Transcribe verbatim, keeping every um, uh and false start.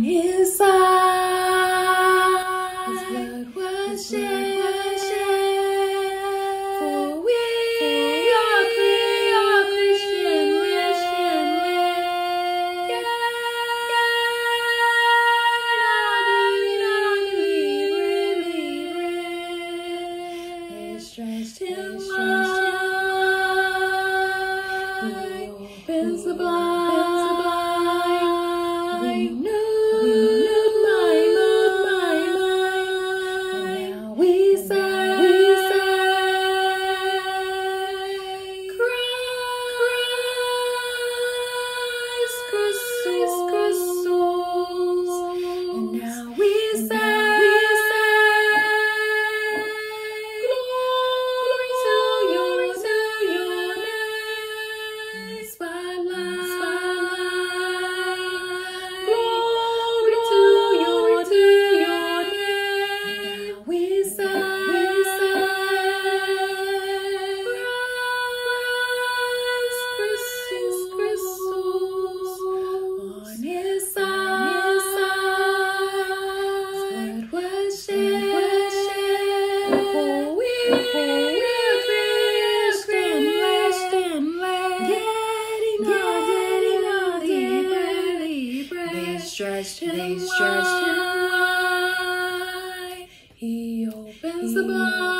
his side. His blood was shed. For we are Christian land. They stretched him wide. He opens the blind. We knew my mind. And now we say, we say, Christ, Christos, Christos. And now we say, we say, glory to your, to your name. Spotlight, spotlight, glory to your, to your name. And now we say, we say, Christ, Christos, on his side, his blood was shed. For we are Christian land. Getting on, getting on, they stretched him wide. He opens the blind.